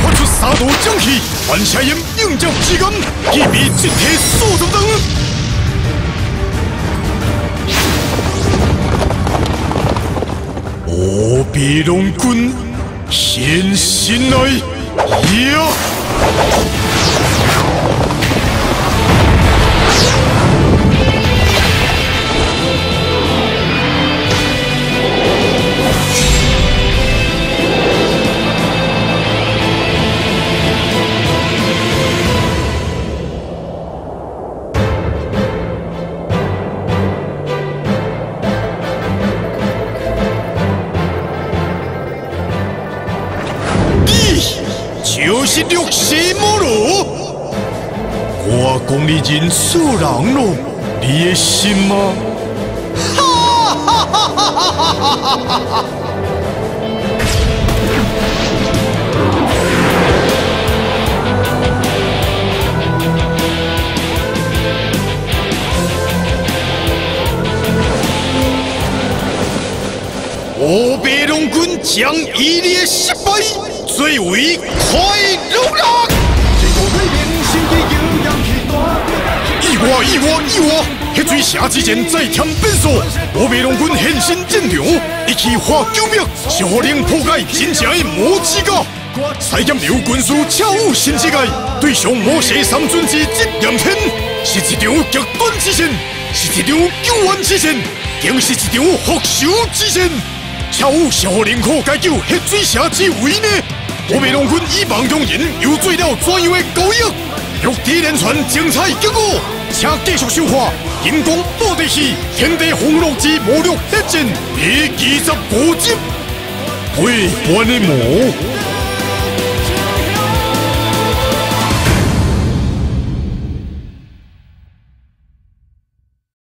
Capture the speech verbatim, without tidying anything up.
发出三道瘴气，反射炎应接之间，气味集体速度等。乌比龙君现身来呀！ 就是六世魔罗，我讲你认错人咯，你会信吗？哈哈哈哈哈哈哈哈！乌白龙君将一列失败。 最为快乐啦！意外意外意外！迄水城之前再添变数，乌白龙君现身战场，一起化救命，是互灵破解真正的魔之家。采剑流军师巧舞新世界，对上魔蛇三尊之执炎天，是一场极端之战，是一场救援之战，更是一场复仇之战。巧舞是互灵破解救迄水城之为呢？ 乌白龙君以梦中人，又做了怎样的勾引？玉帝连串精彩结果，请继续收看《银光宝地戏天地风落之魔力大战》第二十五集，背叛的魔。